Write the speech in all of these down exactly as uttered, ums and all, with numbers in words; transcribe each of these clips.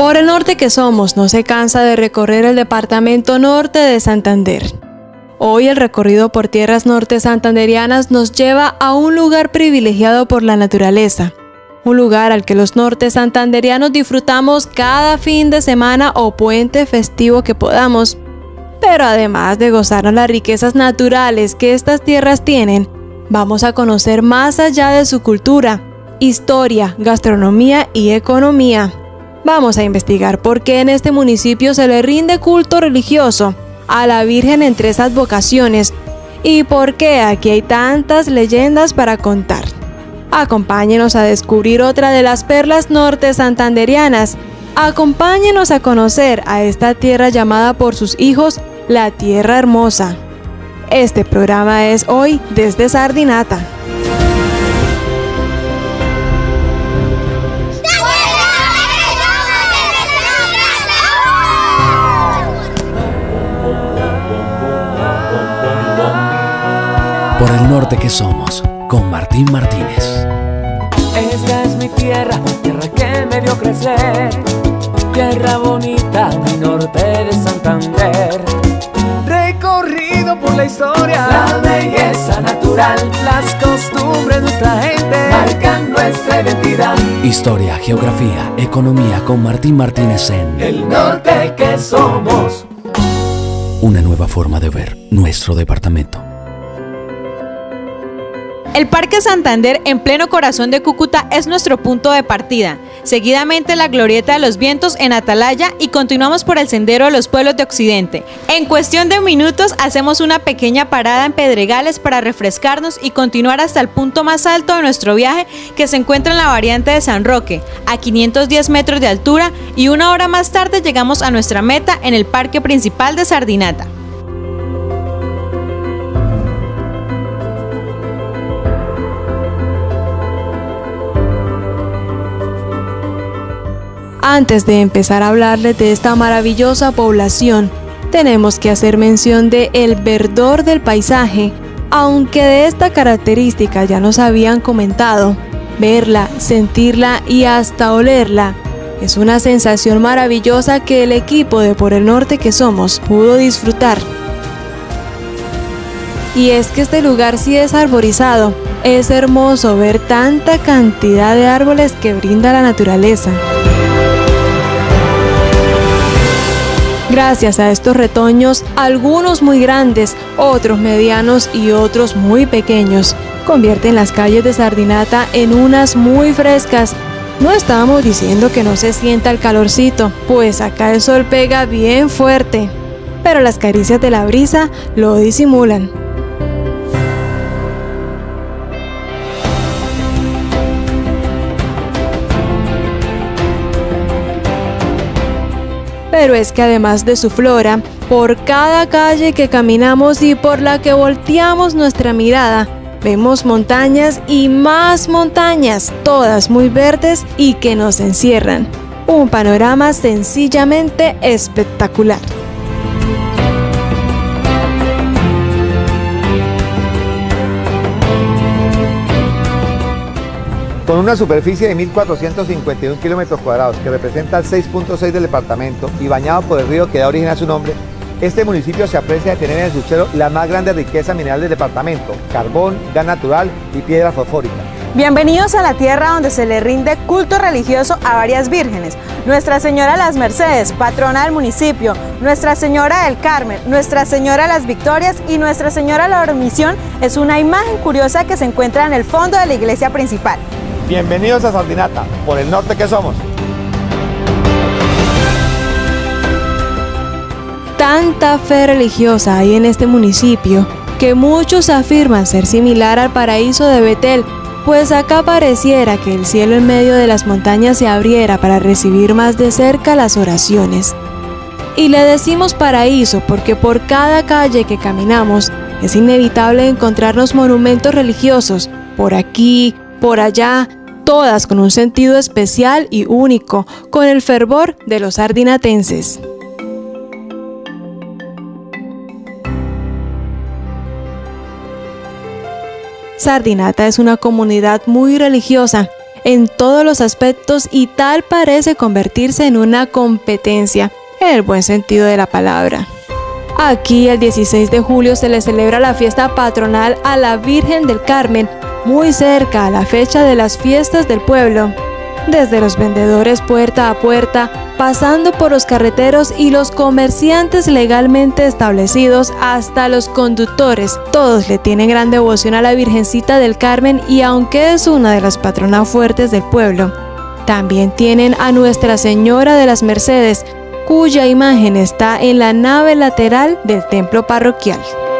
Por el norte que somos, no se cansa de recorrer el departamento norte de Santander. Hoy el recorrido por tierras norte santanderianas nos lleva a un lugar privilegiado por la naturaleza. Un lugar al que los norte santanderianos disfrutamos cada fin de semana o puente festivo que podamos. Pero además de gozarnos las riquezas naturales que estas tierras tienen, vamos a conocer más allá de su cultura, historia, gastronomía y economía. Vamos a investigar por qué en este municipio se le rinde culto religioso a la Virgen en tres advocaciones y por qué aquí hay tantas leyendas para contar. Acompáñenos a descubrir otra de las perlas norte santanderianas. Acompáñenos a conocer a esta tierra llamada por sus hijos la Tierra Hermosa. Este programa es hoy desde Sardinata. Por el norte que somos, con Martín Martínez. Esta es mi tierra, tierra que me vio crecer, tierra bonita, mi norte de Santander. Recorrido por la historia, la belleza natural, las costumbres de nuestra gente marcan nuestra identidad. Historia, geografía, economía con Martín Martínez en El norte que somos. Una nueva forma de ver nuestro departamento. El Parque Santander, en pleno corazón de Cúcuta, es nuestro punto de partida. Seguidamente la Glorieta de los Vientos en Atalaya y continuamos por el Sendero de los Pueblos de Occidente. En cuestión de minutos hacemos una pequeña parada en Pedregales para refrescarnos y continuar hasta el punto más alto de nuestro viaje, que se encuentra en la variante de San Roque, a quinientos diez metros de altura, y una hora más tarde llegamos a nuestra meta en el Parque Principal de Sardinata. Antes de empezar a hablarles de esta maravillosa población, tenemos que hacer mención de el verdor del paisaje, aunque de esta característica ya nos habían comentado. Verla, sentirla y hasta olerla es una sensación maravillosa que el equipo de Por el Norte que somos pudo disfrutar. Y es que este lugar sí es arborizado, es hermoso ver tanta cantidad de árboles que brinda la naturaleza. Gracias a estos retoños, algunos muy grandes, otros medianos y otros muy pequeños, convierten las calles de Sardinata en unas muy frescas. No estamos diciendo que no se sienta el calorcito, pues acá el sol pega bien fuerte, pero las caricias de la brisa lo disimulan. Pero es que además de su flora, por cada calle que caminamos y por la que volteamos nuestra mirada, vemos montañas y más montañas, todas muy verdes y que nos encierran. Un panorama sencillamente espectacular. Con una superficie de mil cuatrocientos cincuenta y un kilómetros cuadrados, que representa el seis punto seis del departamento y bañado por el río que da origen a su nombre, este municipio se aprecia de tener en el subsuelo la más grande riqueza mineral del departamento: carbón, gas natural y piedra fosfórica. Bienvenidos a la tierra donde se le rinde culto religioso a varias vírgenes: Nuestra Señora de las Mercedes, patrona del municipio; Nuestra Señora del Carmen; Nuestra Señora de las Victorias; y Nuestra Señora de la Dormición es una imagen curiosa que se encuentra en el fondo de la iglesia principal. Bienvenidos a Sardinata, por el norte que somos. Tanta fe religiosa hay en este municipio que muchos afirman ser similar al paraíso de Betel, pues acá pareciera que el cielo en medio de las montañas se abriera para recibir más de cerca las oraciones. Y le decimos paraíso porque por cada calle que caminamos es inevitable encontrarnos monumentos religiosos, por aquí, por allá, todas con un sentido especial y único, con el fervor de los sardinatenses. Sardinata es una comunidad muy religiosa. en todos los aspectos y tal parece convertirse en una competencia, en el buen sentido de la palabra. Aquí el dieciséis de julio se le celebra la fiesta patronal a la Virgen del Carmen, muy cerca a la fecha de las fiestas del pueblo. Desde los vendedores puerta a puerta, pasando por los carreteros y los comerciantes legalmente establecidos hasta los conductores, todos le tienen gran devoción a la Virgencita del Carmen y aunque es una de las patronas fuertes del pueblo, también tienen a Nuestra Señora de las Mercedes, cuya imagen está en la nave lateral del templo parroquial.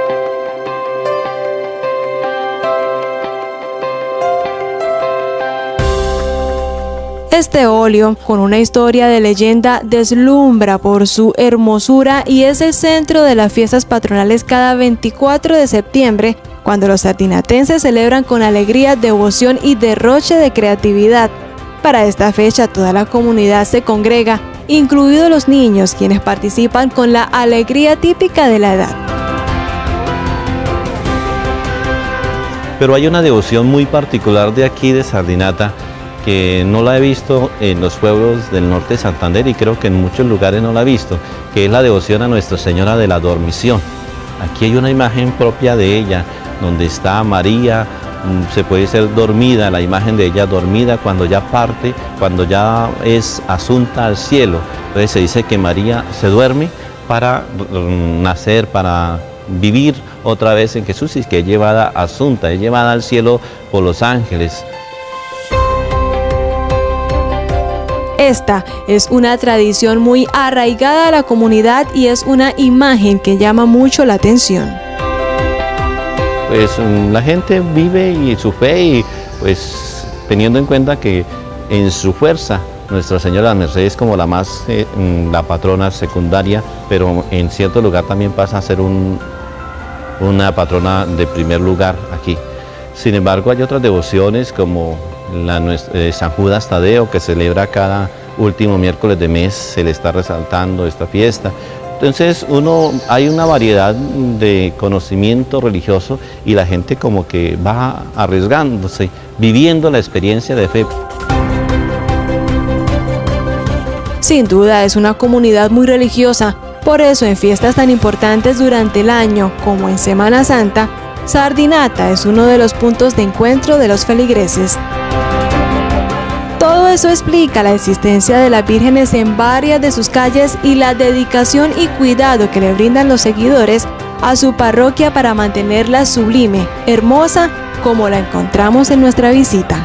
Este óleo, con una historia de leyenda, deslumbra por su hermosura y es el centro de las fiestas patronales cada veinticuatro de septiembre, cuando los sardinatenses celebran con alegría, devoción y derroche de creatividad. Para esta fecha toda la comunidad se congrega, incluidos los niños, quienes participan con la alegría típica de la edad. Pero hay una devoción muy particular de aquí de Sardinata, que no la he visto en los pueblos del norte de Santander y creo que en muchos lugares no la he visto, que es la devoción a Nuestra Señora de la Dormición. Aquí hay una imagen propia de ella, donde está María, se puede ser dormida, la imagen de ella dormida cuando ya parte, cuando ya es asunta al cielo. Entonces se dice que María se duerme para nacer, para vivir otra vez en Jesús y que es llevada asunta, es llevada al cielo por los ángeles. Esta es una tradición muy arraigada a la comunidad y es una imagen que llama mucho la atención. Pues la gente vive y su fe y pues teniendo en cuenta que en su fuerza Nuestra Señora de las Mercedes es como la más, eh, la patrona secundaria, pero en cierto lugar también pasa a ser un, una patrona de primer lugar aquí. Sin embargo hay otras devociones como la eh, San Judas Tadeo, que celebra cada último miércoles de mes, se le está resaltando esta fiesta. Entonces uno, hay una variedad de conocimiento religioso y la gente como que va arriesgándose, viviendo la experiencia de fe. Sin duda es una comunidad muy religiosa, por eso en fiestas tan importantes durante el año como en Semana Santa, Sardinata es uno de los puntos de encuentro de los feligreses. Todo eso explica la existencia de las vírgenes en varias de sus calles y la dedicación y cuidado que le brindan los seguidores a su parroquia para mantenerla sublime, hermosa, como la encontramos en nuestra visita.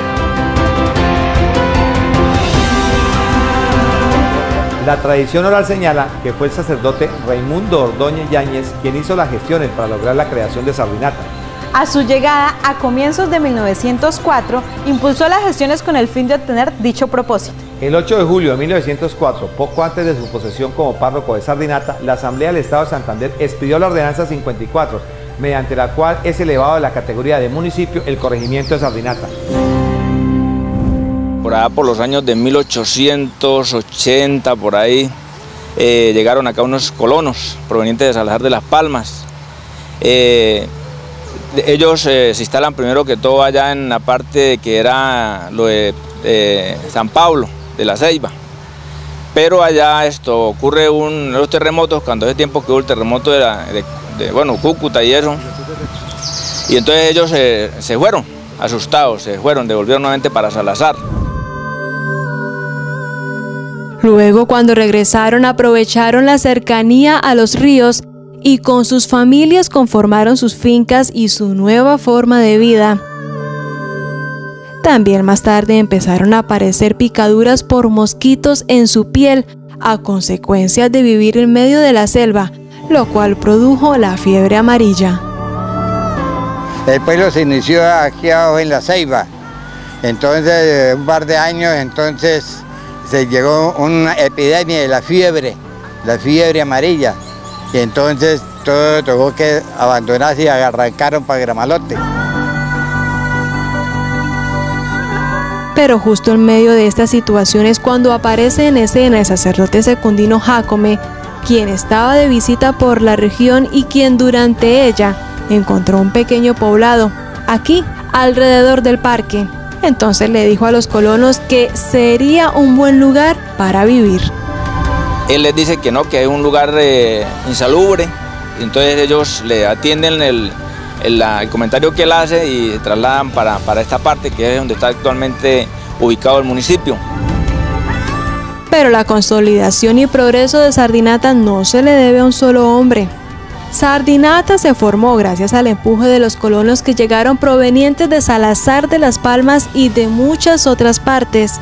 La tradición oral señala que fue el sacerdote Raimundo Ordóñez Yáñez quien hizo las gestiones para lograr la creación de Sardinata. A su llegada, a comienzos de mil novecientos cuatro, impulsó las gestiones con el fin de obtener dicho propósito. El ocho de julio de mil novecientos cuatro, poco antes de su posesión como párroco de Sardinata, la Asamblea del Estado de Santander expidió la ordenanza cincuenta y cuatro, mediante la cual es elevado a la categoría de municipio el corregimiento de Sardinata. Por allá por los años de mil ochocientos ochenta, por ahí, eh, llegaron acá unos colonos provenientes de Salazar de las Palmas. Eh, ellos eh, se instalan primero que todo allá en la parte que era lo de eh, San Pablo, de la Ceiba. Pero allá esto ocurre un, los terremotos, cuando hace tiempo que hubo el terremoto de, la, de, de bueno, Cúcuta y eso. Y entonces ellos eh, se fueron, asustados, se fueron, devolvieron nuevamente para Salazar. Luego, cuando regresaron, aprovecharon la cercanía a los ríos y con sus familias conformaron sus fincas y su nueva forma de vida. También más tarde empezaron a aparecer picaduras por mosquitos en su piel a consecuencia de vivir en medio de la selva, lo cual produjo la fiebre amarilla. El pueblo se inició aquí abajo en la Ceiba, entonces un par de años, entonces se llegó una epidemia de la fiebre, la fiebre amarilla, y entonces todo tuvo que abandonarse y arrancaron para Gramalote. Pero justo en medio de estas situaciones cuando aparece en escena el sacerdote secundino Jácome, quien estaba de visita por la región y quien durante ella encontró un pequeño poblado, aquí alrededor del parque, Entonces le dijo a los colonos que sería un buen lugar para vivir. Él les dice que no, que es un lugar eh, insalubre, entonces ellos le atienden el, el, el comentario que él hace y se trasladan para, para esta parte, que es donde está actualmente ubicado el municipio. Pero la consolidación y progreso de Sardinata no se le debe a un solo hombre. Sardinata se formó gracias al empuje de los colonos que llegaron provenientes de Salazar de las Palmas y de muchas otras partes.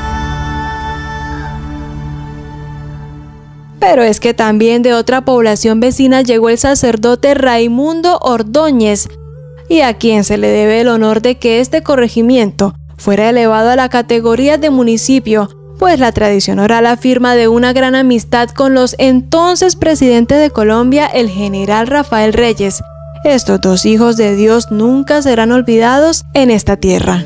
Pero es que también de otra población vecina llegó el sacerdote Raimundo Ordóñez, y a quien se le debe el honor de que este corregimiento fuera elevado a la categoría de municipio, pues la tradición oral afirma de una gran amistad con los entonces presidentes de Colombia, el general Rafael Reyes. Estos dos hijos de Dios nunca serán olvidados en esta tierra.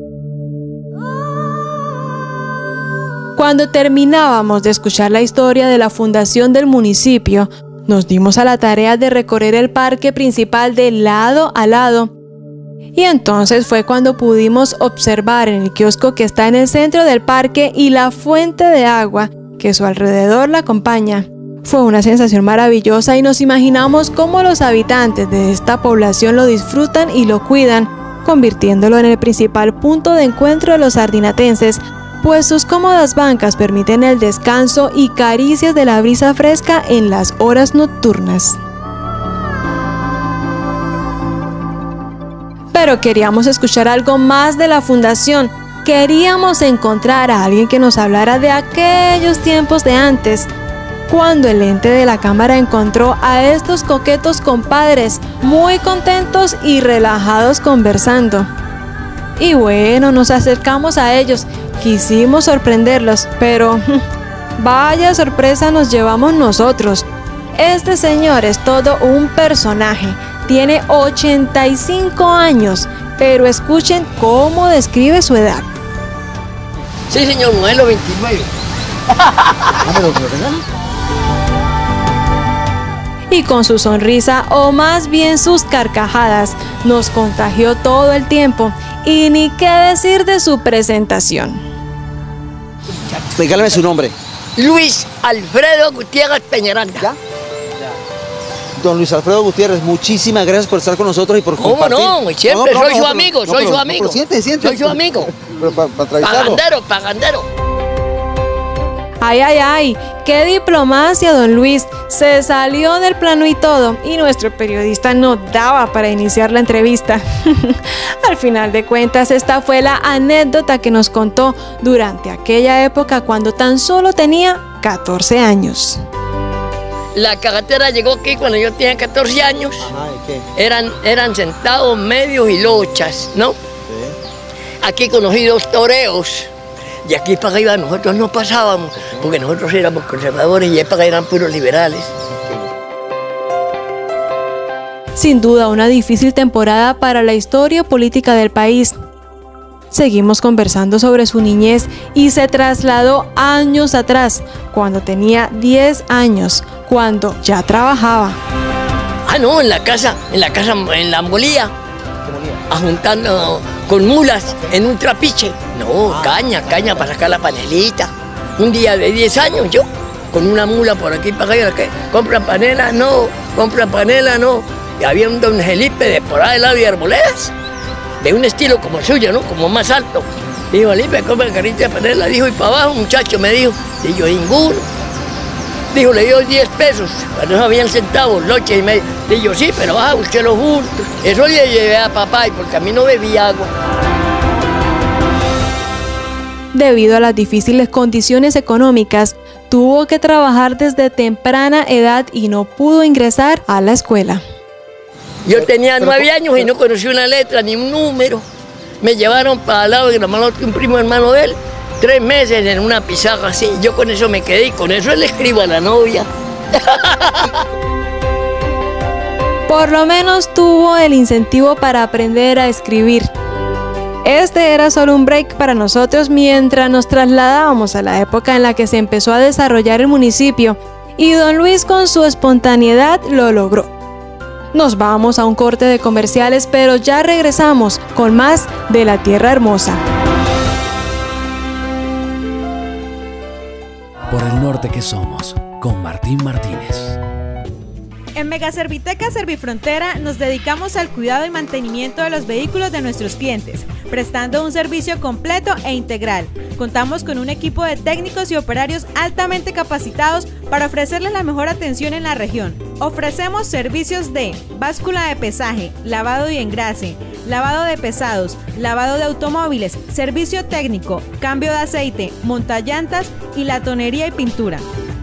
Cuando terminábamos de escuchar la historia de la fundación del municipio, nos dimos a la tarea de recorrer el parque principal de lado a lado. Y entonces fue cuando pudimos observar en el kiosco que está en el centro del parque y la fuente de agua que a su alrededor la acompaña. Fue una sensación maravillosa y nos imaginamos cómo los habitantes de esta población lo disfrutan y lo cuidan, convirtiéndolo en el principal punto de encuentro de los sardinatenses, pues sus cómodas bancas permiten el descanso y caricias de la brisa fresca en las horas nocturnas. Pero queríamos escuchar algo más de la fundación. Queríamos encontrar a alguien que nos hablara de aquellos tiempos de antes, cuando el ente de la cámara encontró a estos coquetos compadres muy contentos y relajados conversando. Y bueno, nos acercamos a ellos, quisimos sorprenderlos, pero vaya sorpresa nos llevamos nosotros. Este señor es todo un personaje, tiene ochenta y cinco años, pero escuchen cómo describe su edad. Sí, señor, modelo veintinueve. Y con su sonrisa, o más bien sus carcajadas, nos contagió todo el tiempo. Y ni qué decir de su presentación. Regálame su nombre. Luis Alfredo Gutiérrez Peñaranda. ¿Ya? Don Luis Alfredo Gutiérrez, muchísimas gracias por estar con nosotros y por ¿Cómo compartir. no? Siempre no, no, soy no, su no, amigo, no, soy pero, su no, amigo. pero siente, siente. Soy su amigo. Pero para pa entrevistarlo. Pagandero, pagandero. Ay, ay, ay, qué diplomacia, don Luis. Se salió del plano y todo, y nuestro periodista no daba para iniciar la entrevista. Al final de cuentas, esta fue la anécdota que nos contó durante aquella época cuando tan solo tenía catorce años. La carretera llegó aquí cuando yo tenía catorce años. Ajá, ¿y qué? Eran, eran sentados medios y lochas, ¿no? Sí. Aquí conocí dos toreos. De aquí para arriba nosotros no pasábamos, porque nosotros éramos conservadores y ahí para allá eran puros liberales. Sin duda, una difícil temporada para la historia política del país. Seguimos conversando sobre su niñez y se trasladó años atrás, cuando tenía diez años, cuando ya trabajaba. Ah, no, en la casa, en la casa, en la molía, ajuntando con mulas en un trapiche. No, caña, caña para sacar la panelita. Un día de diez años yo, con una mula por aquí para allá, que compra panela, no, compra panela, no. Y había un don Felipe de por ahí del lado de Arboledas, de un estilo como el suyo, ¿no? Como más alto. Dijo, Felipe, compra el carrito de panela. Dijo, y para abajo, muchacho, me dijo. Dijo, ninguno. Dijo, le dio diez pesos, cuando no habían centavos, loche y medio. Dijo, sí, pero baja usted los bultos. Eso le llevé a papá, porque a mí no bebía agua. Debido a las difíciles condiciones económicas, tuvo que trabajar desde temprana edad y no pudo ingresar a la escuela. Yo tenía nueve años y no conocí una letra ni un número. Me llevaron para el lado de la mano de un primo hermano de él, tres meses en una pizarra así. Yo con eso me quedé y con eso él le escribo a la novia. Por lo menos tuvo el incentivo para aprender a escribir. Este era solo un break para nosotros mientras nos trasladábamos a la época en la que se empezó a desarrollar el municipio, y don Luis con su espontaneidad lo logró. Nos vamos a un corte de comerciales, pero ya regresamos con más de La Tierra Hermosa. Por el norte que somos, con Martín Martínez. En Megaserviteca Servifrontera nos dedicamos al cuidado y mantenimiento de los vehículos de nuestros clientes, prestando un servicio completo e integral. Contamos con un equipo de técnicos y operarios altamente capacitados para ofrecerles la mejor atención en la región. Ofrecemos servicios de báscula de pesaje, lavado y engrase, lavado de pesados, lavado de automóviles, servicio técnico, cambio de aceite, montallantas y latonería y pintura.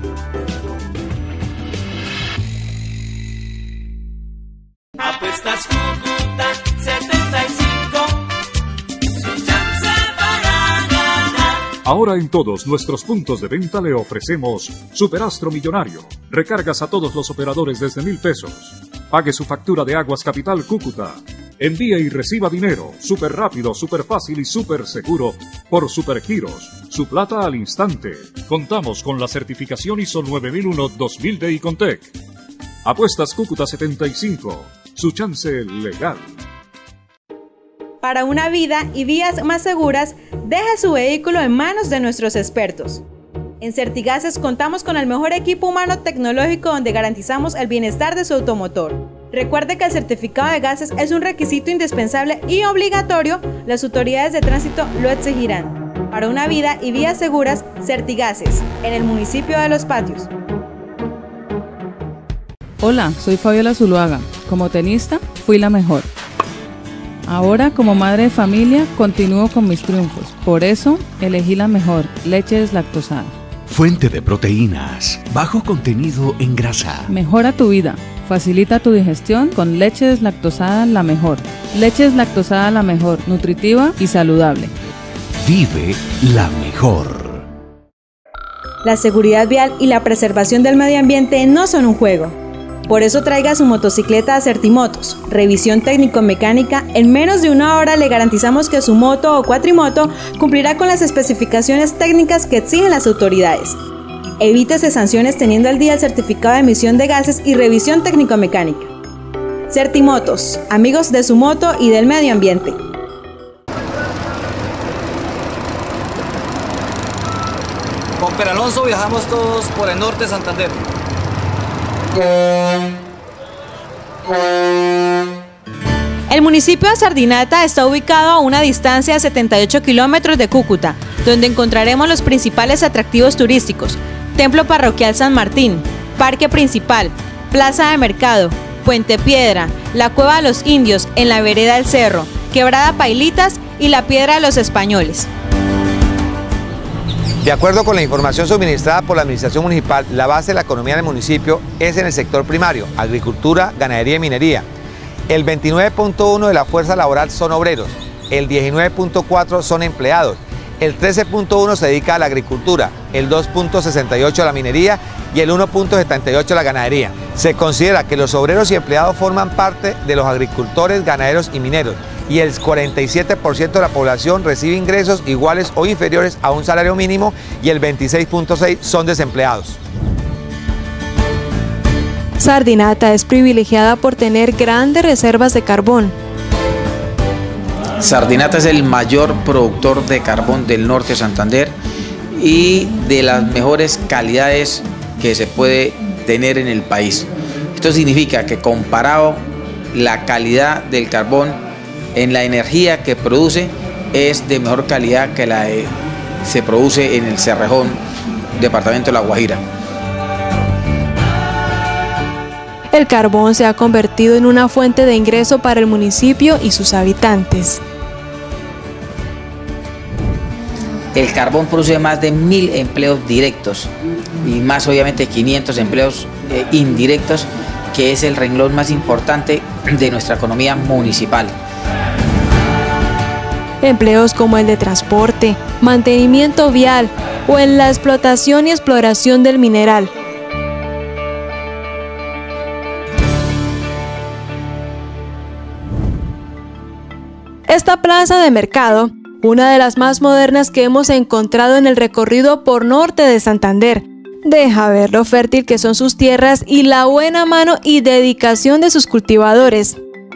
Apuestas Cúcuta setenta y cinco, su chance para ganar. Ahora en todos nuestros puntos de venta le ofrecemos Superastro Millonario. Recargas a todos los operadores desde mil pesos. Pague su factura de Aguas Capital Cúcuta. Envíe y reciba dinero, súper rápido, súper fácil y súper seguro por Supergiros. Su plata al instante. Contamos con la certificación I S O nueve mil uno dos mil de Icontec. Apuestas Cúcuta setenta y cinco. Su chance legal. Para una vida y vías más seguras, deje su vehículo en manos de nuestros expertos. En Certigases contamos con el mejor equipo humano tecnológico donde garantizamos el bienestar de su automotor. Recuerde que el certificado de gases es un requisito indispensable y obligatorio, las autoridades de tránsito lo exigirán. Para una vida y vías seguras, Certigases, en el municipio de Los Patios. Hola, soy Fabiola Zuluaga. Como tenista, fui la mejor. Ahora, como madre de familia, continúo con mis triunfos. Por eso, elegí la mejor, leche deslactosada. Fuente de proteínas, bajo contenido en grasa. Mejora tu vida, facilita tu digestión con leche deslactosada La Mejor. Leche deslactosada La Mejor, nutritiva y saludable. Vive la mejor. La seguridad vial y la preservación del medio ambiente no son un juego. Por eso traiga su motocicleta a Certimotos. Revisión técnico-mecánica. En menos de una hora le garantizamos que su moto o cuatrimoto cumplirá con las especificaciones técnicas que exigen las autoridades. Evítese sanciones teniendo al día el certificado de emisión de gases y revisión técnico-mecánica. Certimotos, amigos de su moto y del medio ambiente. Con Peralonso viajamos todos por el norte de Santander. El municipio de Sardinata está ubicado a una distancia de setenta y ocho kilómetros de Cúcuta, donde encontraremos los principales atractivos turísticos: Templo Parroquial San Martín, Parque Principal, Plaza de Mercado, Puente Piedra, la Cueva de los Indios en la vereda del Cerro, Quebrada Pailitas y la Piedra de los Españoles. De acuerdo con la información suministrada por la Administración Municipal, la base de la economía del municipio es en el sector primario, agricultura, ganadería y minería. El veintinueve punto uno de la fuerza laboral son obreros, el diecinueve punto cuatro son empleados, el trece punto uno se dedica a la agricultura, el dos punto sesenta y ocho a la minería y el uno punto setenta y ocho a la ganadería. Se considera que los obreros y empleados forman parte de los agricultores, ganaderos y mineros, y el cuarenta y siete por ciento de la población recibe ingresos iguales o inferiores a un salario mínimo y el veintiséis punto seis por ciento son desempleados. Sardinata es privilegiada por tener grandes reservas de carbón. Sardinata es el mayor productor de carbón del norte de Santander y de las mejores calidades que se puede tener en el país. Esto significa que comparado la calidad del carbón en la energía que produce es de mejor calidad que la que se produce en el Cerrejón, departamento de La Guajira. El carbón se ha convertido en una fuente de ingreso para el municipio y sus habitantes. El carbón produce más de mil empleos directos y más obviamente quinientos empleos eh, indirectos, que es el renglón más importante de nuestra economía municipal. Empleos como el de transporte, mantenimiento vial o en la explotación y exploración del mineral. Esta plaza de mercado, una de las más modernas que hemos encontrado en el recorrido por norte de Santander, Deja ver lo fértil que son sus tierras y la buena mano y dedicación de sus cultivadores.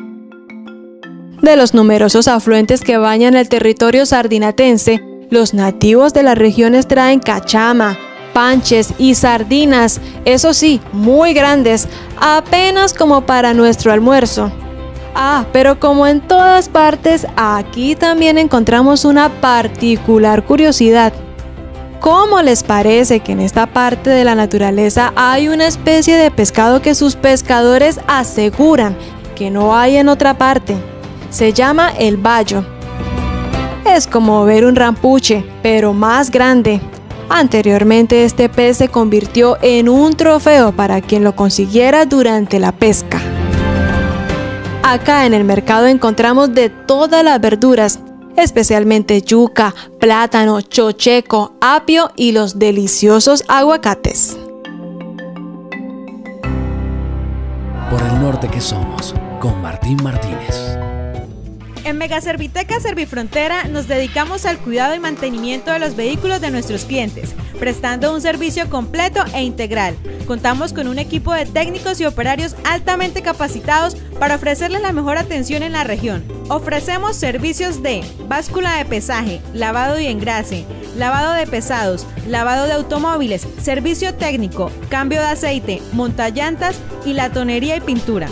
De los numerosos afluentes que bañan el territorio sardinatense, los nativos de las regiones traen cachama, panches y sardinas, eso sí, muy grandes, apenas como para nuestro almuerzo. Ah, pero como en todas partes, aquí también encontramos una particular curiosidad. ¿Cómo les parece que en esta parte de la naturaleza hay una especie de pescado que sus pescadores aseguran que no hay en otra parte? Se llama el bayo. Es como ver un rampuche, pero más grande. Anteriormente este pez se convirtió en un trofeo para quien lo consiguiera durante la pesca. Acá en el mercado encontramos de todas las verduras, especialmente yuca, plátano, chocheco, apio y los deliciosos aguacates. Por el norte que somos, con Martín Martínez. En Megaserviteca Servifrontera nos dedicamos al cuidado y mantenimiento de los vehículos de nuestros clientes, prestando un servicio completo e integral. Contamos con un equipo de técnicos y operarios altamente capacitados para ofrecerles la mejor atención en la región. Ofrecemos servicios de báscula de pesaje, lavado y engrase, lavado de pesados, lavado de automóviles, servicio técnico, cambio de aceite, montallantas y latonería y pintura.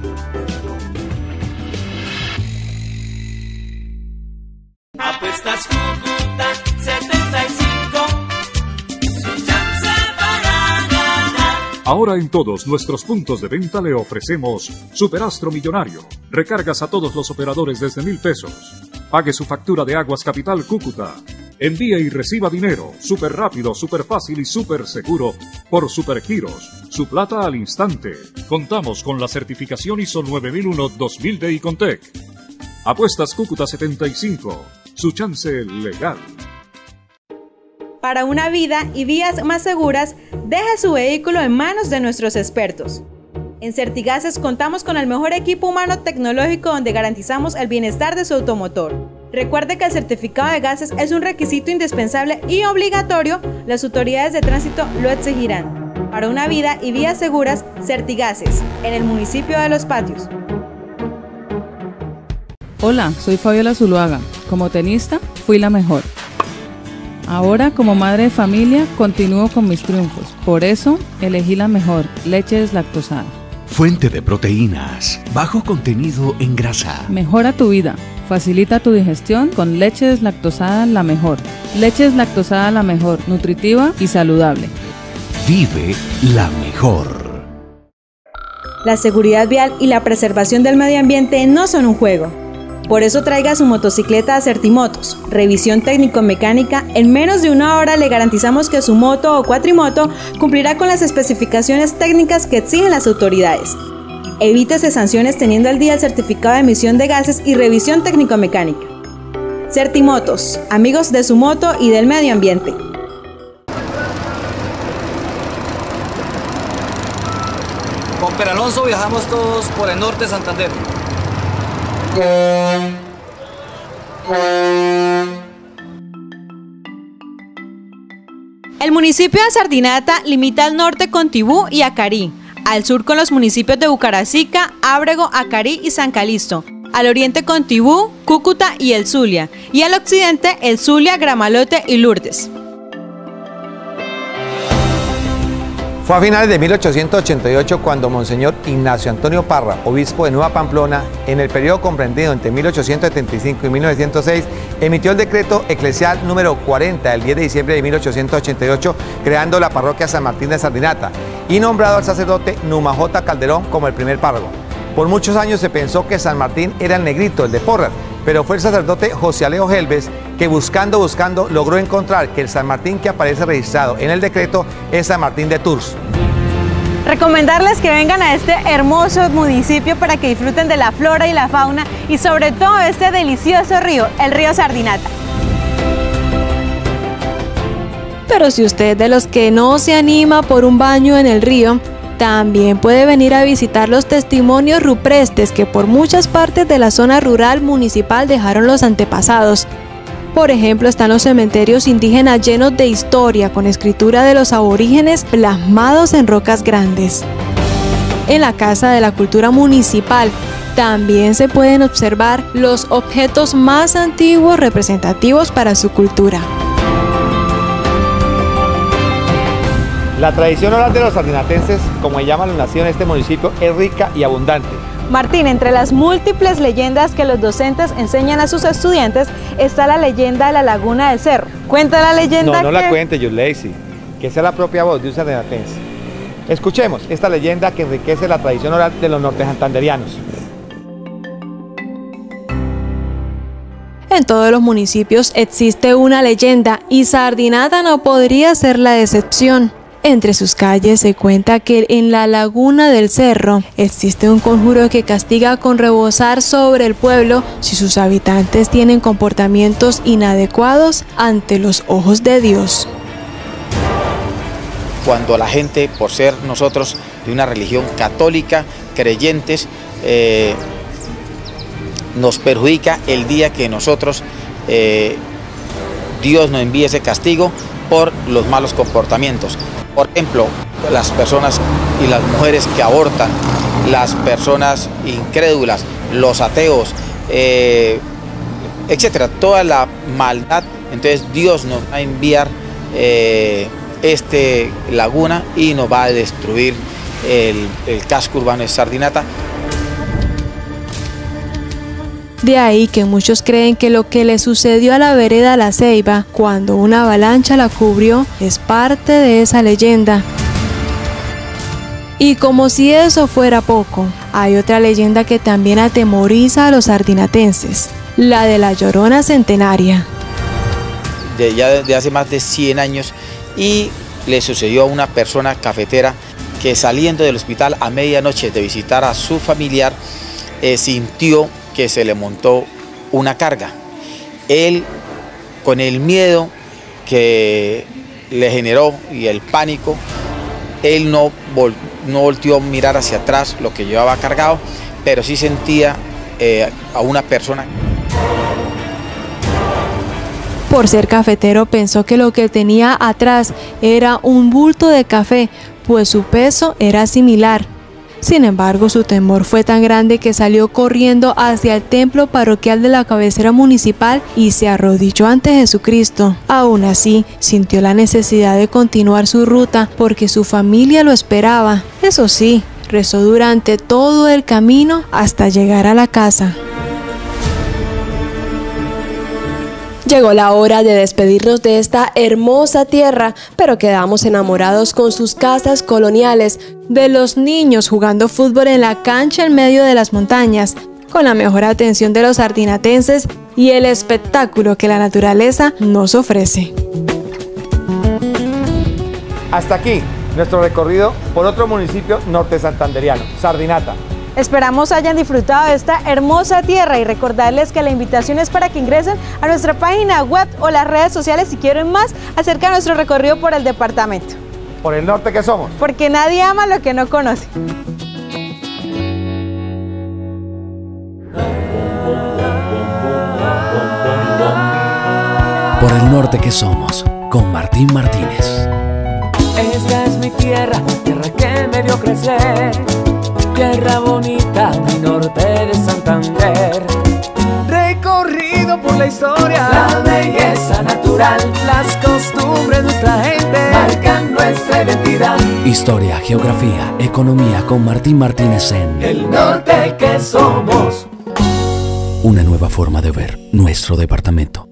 Apuestas Cúcuta setenta y cinco, su chance para ganar. Ahora en todos nuestros puntos de venta le ofrecemos Superastro Millonario. Recargas a todos los operadores desde mil pesos. Pague su factura de Aguas Capital Cúcuta. Envíe y reciba dinero, súper rápido, súper fácil y súper seguro por Supergiros. Su plata al instante. Contamos con la certificación I S O nueve mil uno dos mil de Icontec. Apuestas Cúcuta setenta y cinco. Su chance legal. Para una vida y vías más seguras, deje su vehículo en manos de nuestros expertos. En Certigases contamos con el mejor equipo humano tecnológico donde garantizamos el bienestar de su automotor. Recuerde que el certificado de gases es un requisito indispensable y obligatorio, las autoridades de tránsito lo exigirán. Para una vida y vías seguras, Certigases, en el municipio de Los Patios. Hola, soy Fabiola Zuluaga. Como tenista, fui la mejor. Ahora, como madre de familia, continúo con mis triunfos. Por eso, elegí la mejor, leche deslactosada. Fuente de proteínas, bajo contenido en grasa. Mejora tu vida, facilita tu digestión con leche deslactosada la mejor. Leche deslactosada la mejor, nutritiva y saludable. Vive la mejor. La seguridad vial y la preservación del medio ambiente no son un juego. Por eso traiga su motocicleta a Certimotos. Revisión técnico-mecánica. En menos de una hora le garantizamos que su moto o cuatrimoto cumplirá con las especificaciones técnicas que exigen las autoridades. Evítese sanciones teniendo al día el certificado de emisión de gases y revisión técnico-mecánica. Certimotos, amigos de su moto y del medio ambiente. Con Peralonso viajamos todos por el norte de Santander. El municipio de Sardinata limita al norte con Tibú y Acarí, al sur con los municipios de Bucaracica, Ábrego, Acarí y San Calixto, al oriente con Tibú, Cúcuta y El Zulia, y al occidente El Zulia, Gramalote y Lourdes. Fue a finales de mil ochocientos ochenta y ocho cuando Monseñor Ignacio Antonio Parra, obispo de Nueva Pamplona, en el periodo comprendido entre mil ochocientos setenta y cinco y mil novecientos seis, emitió el decreto eclesial número cuarenta del diez de diciembre de mil ochocientos ochenta y ocho, creando la parroquia San Martín de Sardinata y nombrado al sacerdote Numa J. Calderón como el primer párroco. Por muchos años se pensó que San Martín era el negrito, el de Porras, pero fue el sacerdote José Alejo Helves que buscando, buscando, logró encontrar que el San Martín que aparece registrado en el decreto es San Martín de Tours. Recomendarles que vengan a este hermoso municipio para que disfruten de la flora y la fauna y sobre todo este delicioso río, el río Sardinata. Pero si usted es de los que no se anima por un baño en el río, también puede venir a visitar los testimonios rupestres que por muchas partes de la zona rural municipal dejaron los antepasados. Por ejemplo, están los cementerios indígenas llenos de historia, con escritura de los aborígenes plasmados en rocas grandes. En la Casa de la Cultura Municipal también se pueden observar los objetos más antiguos representativos para su cultura. La tradición oral de los sardinatenses, como llaman los nacidos en este municipio, es rica y abundante. Martín, entre las múltiples leyendas que los docentes enseñan a sus estudiantes está la leyenda de la Laguna del Cerro. Cuenta la leyenda No, no que... la cuente, Yulacy, que sea la propia voz de un sardinatense. Escuchemos esta leyenda que enriquece la tradición oral de los nortesantanderianos. En todos los municipios existe una leyenda y Sardinata no podría ser la excepción. Entre sus calles se cuenta que en la Laguna del Cerro existe un conjuro que castiga con rebosar sobre el pueblo si sus habitantes tienen comportamientos inadecuados ante los ojos de Dios. Cuando la gente, por ser nosotros de una religión católica, creyentes, eh, nos perjudica el día que nosotros, eh, Dios nos envíe ese castigo por los malos comportamientos. Por ejemplo, las personas y las mujeres que abortan, las personas incrédulas, los ateos, eh, etcétera, toda la maldad. Entonces Dios nos va a enviar eh, este laguna y nos va a destruir el, el casco urbano de Sardinata. De ahí que muchos creen que lo que le sucedió a la vereda La Ceiba cuando una avalancha la cubrió es parte de esa leyenda. Y como si eso fuera poco, hay otra leyenda que también atemoriza a los sardinatenses, la de la Llorona Centenaria. De, ya de hace más de cien años, y le sucedió a una persona cafetera que saliendo del hospital a medianoche de visitar a su familiar, eh, sintió que se le montó una carga. Él, con el miedo que le generó y el pánico, él no, vol no volteó a mirar hacia atrás lo que llevaba cargado, pero sí sentía eh, a una persona. Por ser cafetero pensó que lo que tenía atrás era un bulto de café, pues su peso era similar. Sin embargo, su temor fue tan grande que salió corriendo hacia el templo parroquial de la cabecera municipal y se arrodilló ante Jesucristo. Aún así, sintió la necesidad de continuar su ruta porque su familia lo esperaba. Eso sí, rezó durante todo el camino hasta llegar a la casa. Llegó la hora de despedirnos de esta hermosa tierra, pero quedamos enamorados con sus casas coloniales, de los niños jugando fútbol en la cancha en medio de las montañas, con la mejor atención de los sardinatenses y el espectáculo que la naturaleza nos ofrece. Hasta aquí nuestro recorrido por otro municipio nortesantanderiano, Sardinata. Esperamos hayan disfrutado de esta hermosa tierra y recordarles que la invitación es para que ingresen a nuestra página web o las redes sociales si quieren más acerca de nuestro recorrido por el departamento. Por el norte que somos. Porque nadie ama lo que no conoce. Por el norte que somos, con Martín Martínez. Esta es mi tierra, tierra que me vio crecer. Tierra bonita, mi norte de Santander. Recorrido por la historia, la belleza natural, las costumbres de nuestra gente marcan nuestra identidad. Historia, geografía, economía con Martín Martínez en El norte que somos. Una nueva forma de ver nuestro departamento.